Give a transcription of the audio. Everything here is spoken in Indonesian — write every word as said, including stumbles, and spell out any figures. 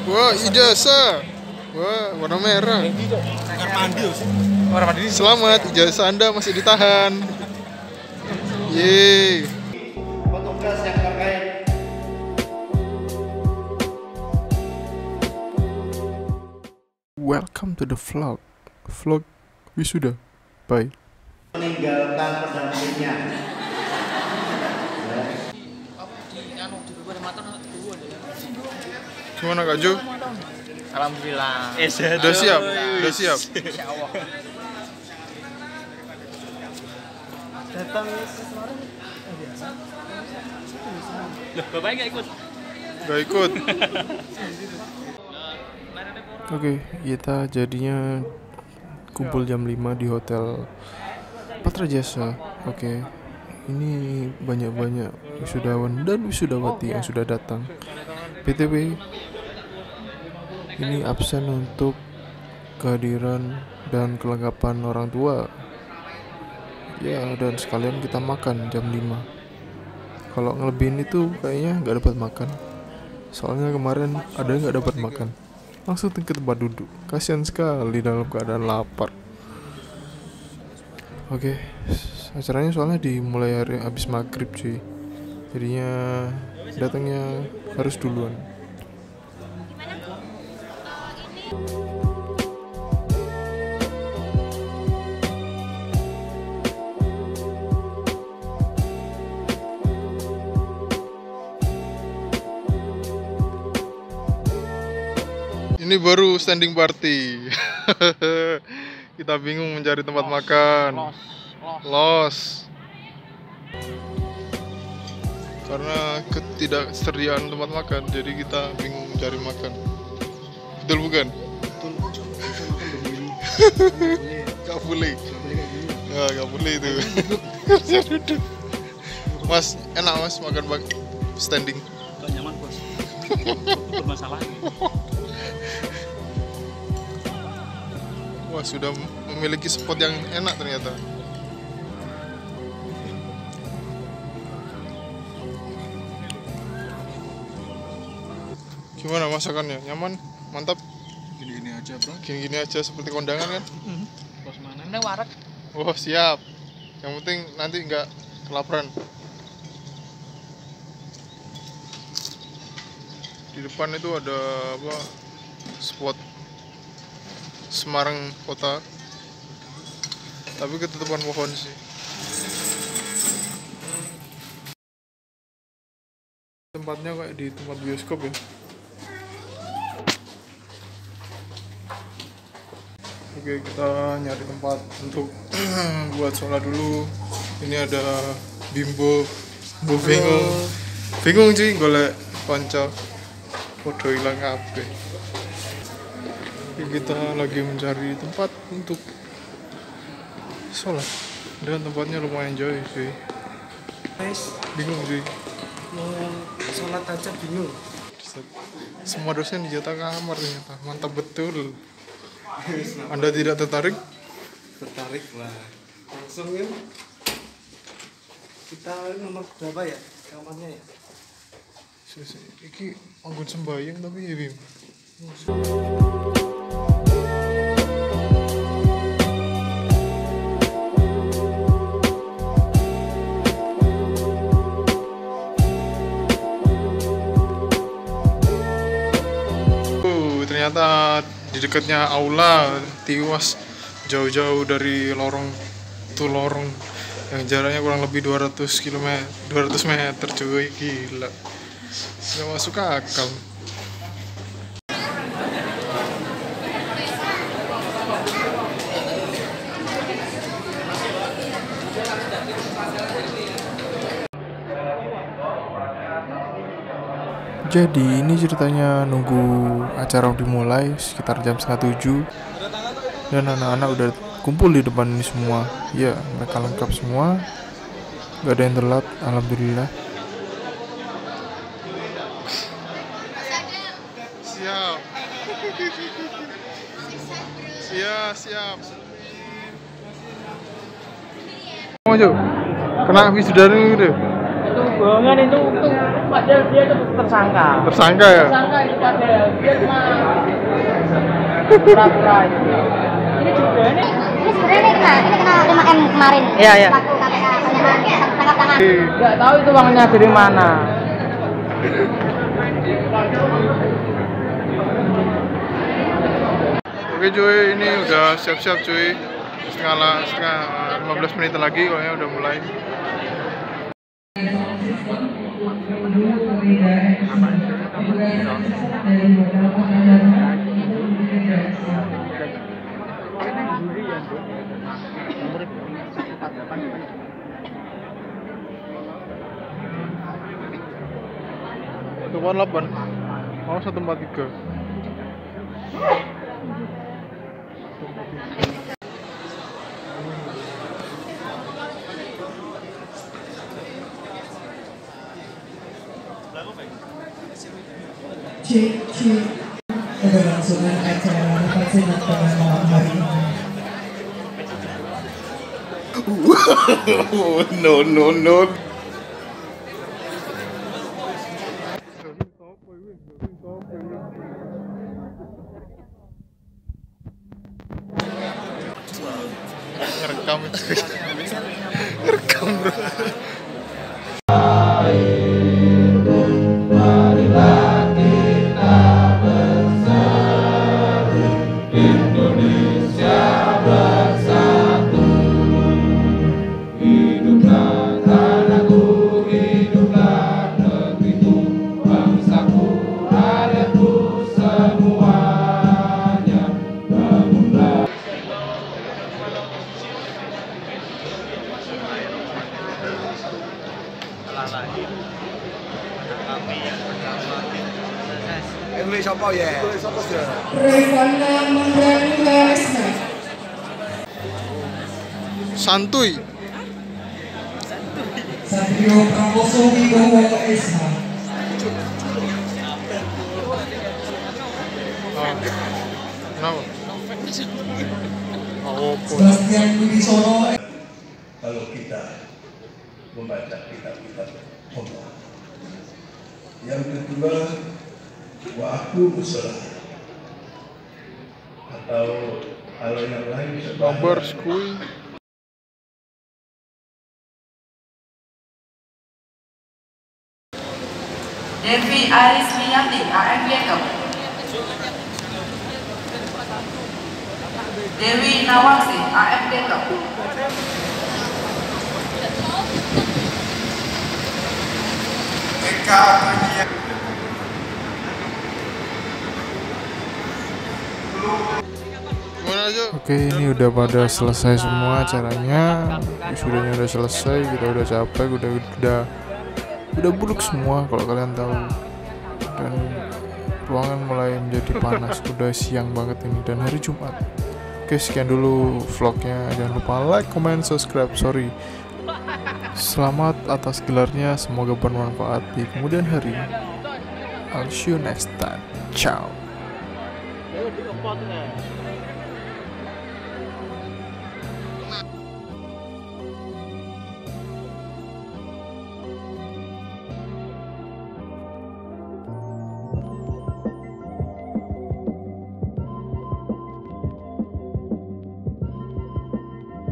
Wah, ijazah. Wah, warna merah. Selamat, ijazah Anda masih ditahan. Yeay. Petugas yang terkait. Welcome to the vlog. Vlog wisuda. Bye. Meninggalkan pendampingnya. Gimana Kak Jo? Alhamdulillah. Udah siap? Udah siap? Insya Allah. Datang Loh, bapaknya nggak ikut? Gak ikut. Oke, kita jadinya kumpul jam lima di hotel Patra Jasa. Oke, ini banyak-banyak wisudawan dan wisudawati yang sudah datang. B T W, ini absen untuk kehadiran dan kelengkapan orang tua. Ya, dan sekalian kita makan jam lima. Kalau ngelebihin itu kayaknya nggak dapat makan. Soalnya kemarin ada yang nggak dapat makan. Langsung ke tempat duduk. Kasihan sekali dalam keadaan lapar. Oke, acaranya soalnya dimulai hari habis maghrib cuy. Jadinya datangnya harus duluan. Ini baru standing party. Kita bingung mencari tempat los, makan. Los, los. los. Karena ketidaksediaan tempat makan, jadi kita bingung mencari makan. Betul bukan? betul. Gak boleh. Ya, gak boleh itu. Harusnya duduk. Mas, enak mas makan bang standing. Gak nyaman bos. Bermasalah. Wah, sudah memiliki spot yang enak ternyata. Gimana masakannya? Nyaman? Mantap? Gini-gini aja bro. Gini-gini aja seperti kondangan kan? Bos mana? Ini warak. Oh siap. Yang penting nanti nggak kelaparan. Di depan itu ada apa? Spot Semarang kota, tapi ketutupan pohon sih. Tempatnya kayak di tempat bioskop ya. Oke, kita nyari tempat untuk buat sholat dulu. Ini ada bimbo, bu bingung, bingung sih golek konco, podo hilang kabeh. Kita lagi mencari tempat untuk sholat dan tempatnya lumayan jauh sih. Guys, Bingung sih. mau sholat aja bingung. Semua dosen dijatah kamar ternyata. Mantap betul. Anda tidak tertarik? Tertarik lah. Langsung ya. Kita nomor berapa ya kamarnya ya? Iki anggun sembahyang tapi ya Bim. Ternyata di dekatnya aula tiwas jauh-jauh dari lorong tuh lorong yang jaraknya kurang lebih dua ratus kilometer dua ratus meter cuy, gila nggak masuk akal. Jadi ini ceritanya nunggu acara dimulai sekitar jam setengah tujuh dan anak-anak udah kumpul di depan ini semua. Ya, mereka lengkap semua, gak ada yang telat, alhamdulillah. Siap. Siap, siap. Mau Jo, kena wisuda gitu. bohongan itu tuh padahal dia tuh tersangka. Tersangka ya? Tersangka itu padahal dia cuma pura-pura itu. Ini juga ini. Ini sebenarnya ini kena, ini kena lima M kemarin. Iya, iya. Pelaku K P K penyerangan tangkap tangan. Nggak tahu itu uangnya dari mana. Oke cuy, ini udah siap-siap cuy. Setengah lah, setengah lima belas menit lagi kayaknya udah mulai. Satu delapan, mau satu empat tiga. Cik, cik, keberlangsungan acara rapat senat pada malam hari ini. No, no, no. Ngerekam itu. Ngerekam bro. Revana Mandranuga Esna. Santuy. Satrio Prakoso Wibowo Esna. Oh. Kenapa? Oh, Sebastian Wibisono. Kalau kita membaca kitab-kitab Allah. Yang kedua, wa aku musolah atau hal yang lain nomor skui. Devi Arismiati, A M G K. Dewi Nawangsi, A M G K. Eka Dunia. Oke, ini udah pada selesai semua acaranya. Wisudanya udah selesai, kita udah capek, udah udah udah buluk semua kalau kalian tahu. Dan ruangan mulai menjadi panas, udah siang banget ini dan hari Jumat. Oke, sekian dulu vlognya. Jangan lupa like, comment, subscribe. Sorry. Selamat atas gelarnya, semoga bermanfaat di kemudian hari. I'll see you next time. Ciao.